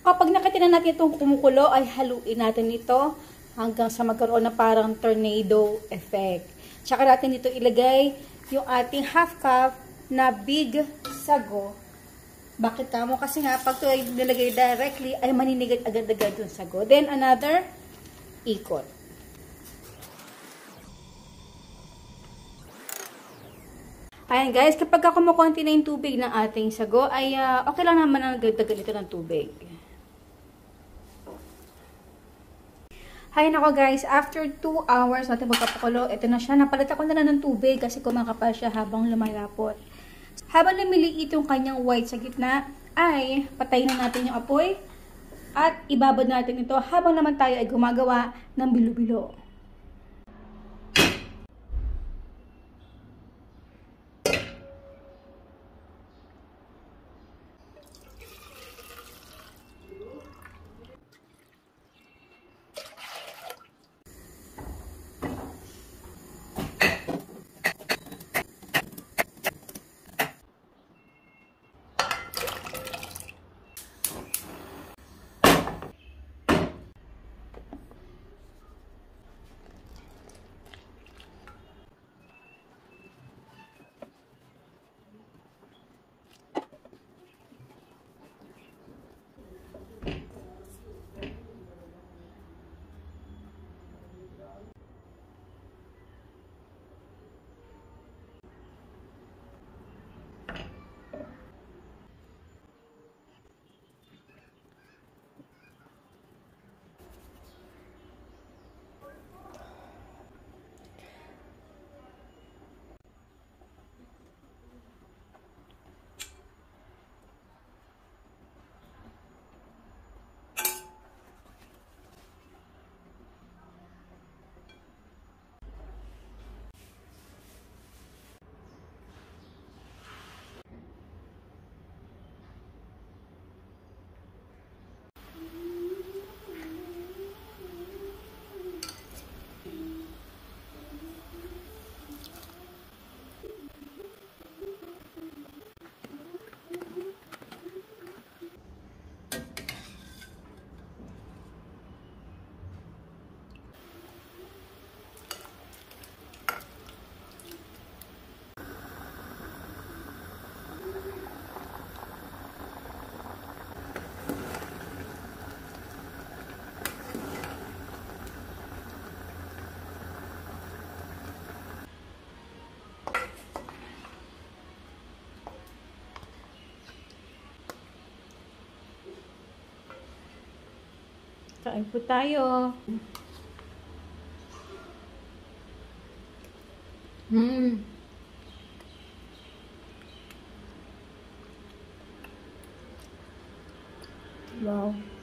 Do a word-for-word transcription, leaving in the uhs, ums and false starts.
Kapag nakita na natin itong kumukulo, ay haluin natin ito hanggang sa magkaroon na parang tornado effect. Tsaka natin dito ilagay yung ating half cup na big sago. Bakit kamo? Kasi nga, pag ito ay nilagay directly, ay maninigit agad-agad yung sago. Then, another ikot. Ayan guys, kapag kumukunti na yung tubig ng ating sago, ay uh, okay lang naman ang nagdagdagan ito ng tubig. Ayan ako guys, after two hours natin magkapakulo, ito na siya. Napalitan ko na lang ng tubig kasi kumakapal siya habang lumalapot. Habang lumiliit yung kanyang white sa gitna, ay patayin na natin yung apoy at ibabad natin ito habang naman tayo ay gumagawa ng bilo-bilo. Kain po tayo. Hmm. Wow.